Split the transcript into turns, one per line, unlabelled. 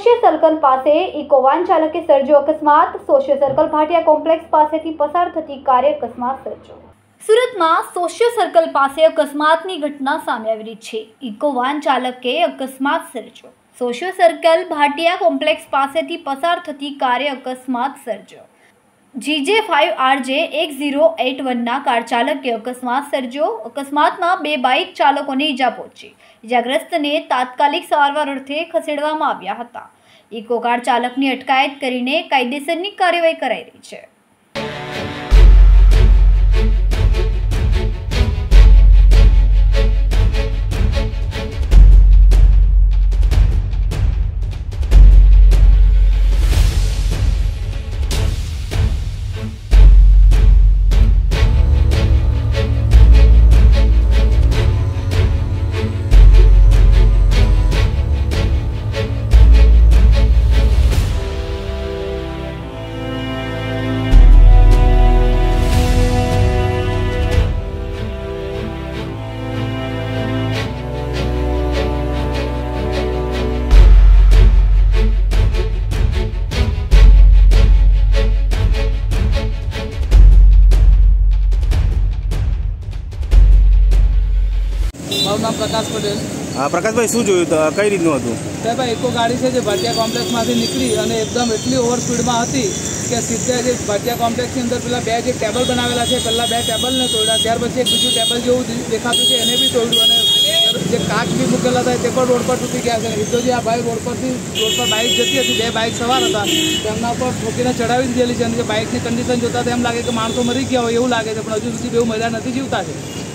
Social circle પાસે Eco van ચાલકે સર્જ્યો અકસ્માત। સોશિયલ સર્કલ ભાટિયા કોમ્પ્લેક્સ પાસેથી પસાર થતી કારે અકસ્માત સર્જ્યો। સુરતમાં સોશિયલ સર્કલ પાસે અકસ્માતની ઘટના સામે આવી રહી છે। ઇકો વાન ચાલકે અકસ્માત સર્જ્યો। સોશિયલ સર્કલ ભાટિયા કોમ્પ્લેક્સ પાસેથી પસાર થતી કારે અકસ્માત સર્જ્યો। GJ5RJ1081 કાર ચાલકે અકસ્માત સર્જ્યો। અકસ્માતમાં બે બાઇક ચાલકોને ઈજા પહોંચી। ઈજાગ્રસ્તને તાત્કાલિક સારવાર અર્થે ખસેડવામાં આવ્યા હતા। ઇકો કાર ચાલકની અટકાયત કરીને કાયદેસરની કાર્યવાહી કરાઈ રહી છે।
મારું નામ પ્રકાશ પટેલ।
હા પ્રકાશભાઈ, શું જોયું તો કઈ રીતનું હતું?
સાહેબ, ઇકો ગાડી છે જે ભાટિયા કોમ્પ્લેક્સમાંથી નીકળી અને એકદમ એટલી ઓવર સ્પીડમાં હતી કે સીધા જે ભાટિયા કોમ્પ્લેક્સની અંદર પેલા બે જે ટેબલ બનાવેલા છે, પહેલાં બે ટેબલને તોડ્યા, ત્યાર પછી એક બીજું ટેબલ જેવું દેખાતું છે એને બી તોડ્યું અને જે કાચ બી મૂકેલા હતા તે પણ રોડ પર તૂટી ગયા છે। સીધો જે આ ભાઈ રોડ પર બાઇક જતી હતી, બે બાઇક સવાર હતા, તેમના પર ઠોકીને ચડાવી દીધેલી છે અને જે બાઇકની કન્ડિશન જોતા એમ લાગે કે માણસો મરી ગયા હોય એવું લાગે છે, પણ હજુ સુધી બેઉ મહિલા નથી જીવતા છે।